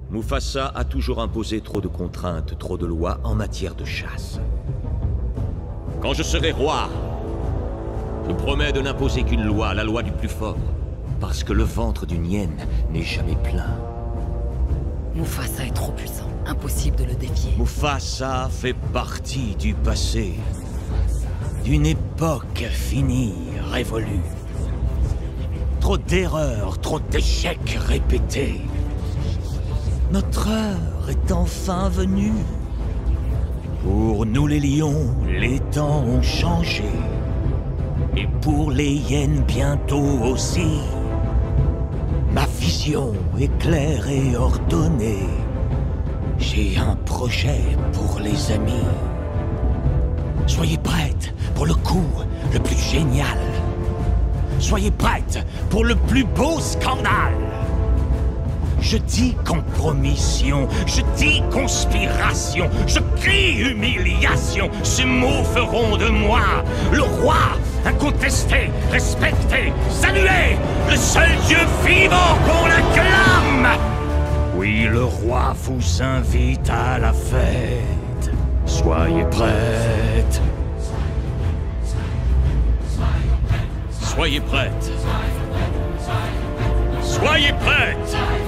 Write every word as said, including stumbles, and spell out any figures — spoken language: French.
Mufasa a toujours imposé trop de contraintes, trop de lois en matière de chasse. Quand je serai roi, je promets de n'imposer qu'une loi, la loi du plus fort. Parce que le ventre d'une hyène n'est jamais plein. Mufasa est trop puissant, impossible de le défier. Mufasa fait partie du passé. D'une époque finie, révolue. Trop d'erreurs, trop d'échecs répétés. Notre heure est enfin venue. Pour nous les lions, les temps ont changé. Et pour les hyènes bientôt aussi. Ma vision est claire et ordonnée. J'ai un projet pour les amis. Soyez prêtes pour le coup le plus génial. Soyez prêtes pour le plus beau scandale. Je dis compromission, je dis conspiration, je crie humiliation. Ces mots feront de moi le roi incontesté, respecté, salué, le seul Dieu vivant qu'on acclame. Oui, le roi vous invite à la fête. Soyez prêtes. Soyez prêtes. Soyez prêtes.